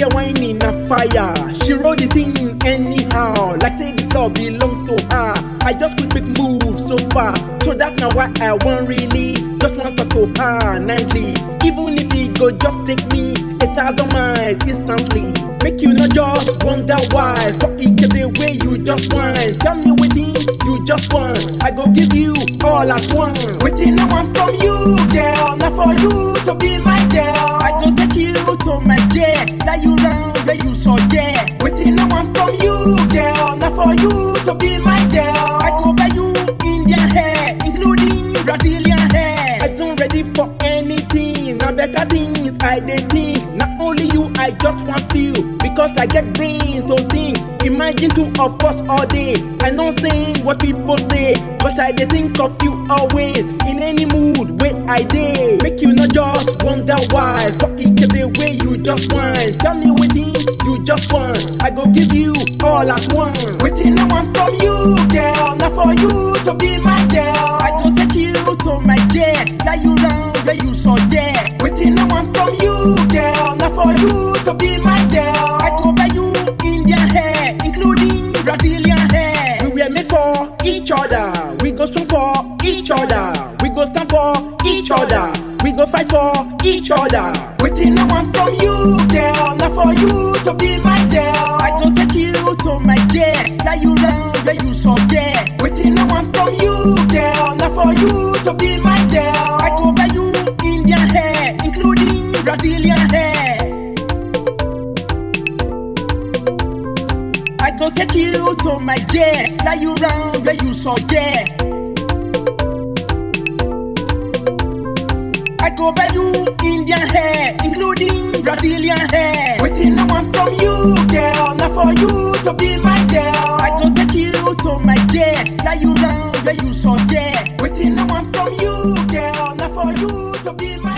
get whining a fire. She roll the thing anyhow, like say the floor belong to her. I just could make moves so far, so that's not why I want really. Just want to talk to her nightly, even if it go just take me 1,000 miles instantly. Make you not just wonder why. Fuck it the way you just want. Tell me within you just want. I go give you all at once. Waiting I want from you, girl. Not for you to be my girl. I go take you to my jet, fly you round where you so yeah. Waiting I want from you, girl. Not for you to be my girl. I go buy you Indian hair, including Brazilian hair. I don't ready for anything. Now better things I dey think. Not only you, I just want feel, because I get brain to think. Imagine two of us all day. I know saying what people say, but I dey think of you always. In any mood where I dey, make you not just wonder why. Fuck it the way you just want. Tell me within you just want. I go give you all at once. Waiting I want from you, girl. Not for you to be my girl. I go take you to my jet, fly you round where you so yeah. Waiting I want from you, girl. Not for you to be my girl. I go buy you Indian hair, including Brazilian hair. We were made for each other. We go strong for each other. We go stand for each other. We go fight for each other. Waiting I want from you, girl. Not for you to be my girl. I go take you to my jet, fly you round where you so yeah. Waiting I want from you, girl. Not for you to be my girl. I go buy you Indian hair, including Brazilian hair. I go take you to my jet, fly you round where you so yeah. I go buy you Indian hair, including Brazilian hair. Waiting I want from you, girl. Not for you to be my girl. I go take you to my jet, fly you round where you so yeah. Waiting I want from you, girl. Not for you to be my